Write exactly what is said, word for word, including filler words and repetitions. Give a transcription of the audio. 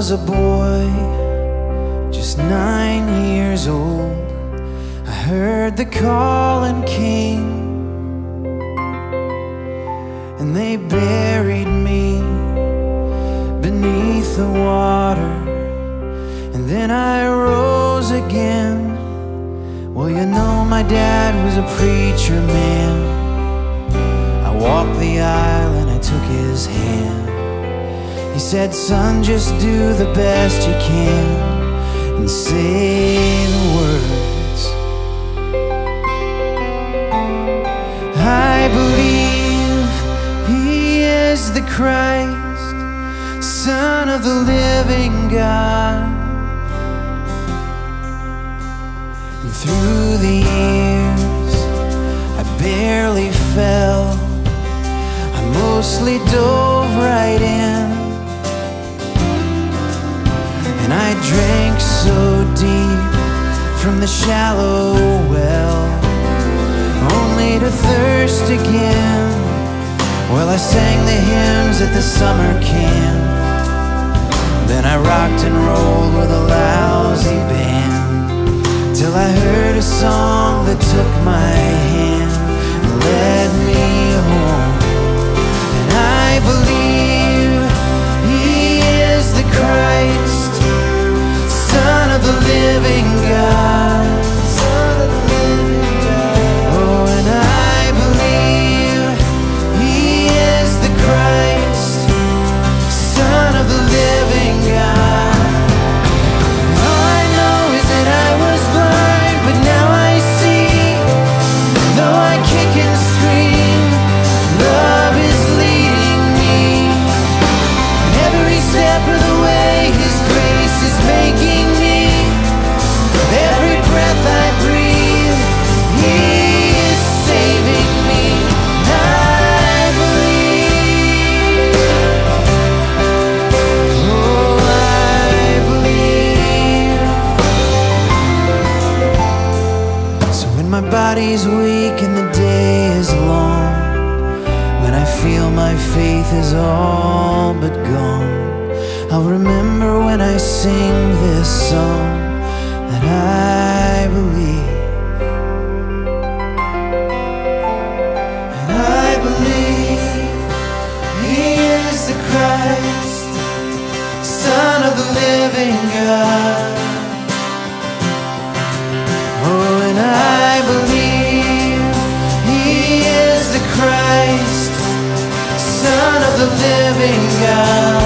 was a boy, just nine years old, I heard the call and came, and they buried me beneath the water, and then I rose again. Well, you know my dad was a preacher man. I walked the aisle and I took his hand. He said, son, just do the best you can and say the words. I believe he is the Christ, Son of the living God. And through the years I barely fell, I mostly dove right in, and I drank so deep from the shallow well, only to thirst again. Well, I sang the hymns at the summer camp, then I rocked and rolled with a lousy band, till I heard a song that took my hand and led me home. And I believe he is the Christ, Son of the living God. Son of the living God. Oh, and I believe he is the Christ, Son of the living God. All I know is that I was blind, but now I see. Though I kick and scream, love is leading me. Every step of the way, his grace is making me. Every breath I breathe, he is saving me. I believe, oh, I believe. So when my body's weak and the day is long, when I feel my faith is all but gone, I'll remember when I sing this song that I believe. And I believe he is the Christ, Son of the living God. Oh, and I believe he is the Christ, Son of the living God.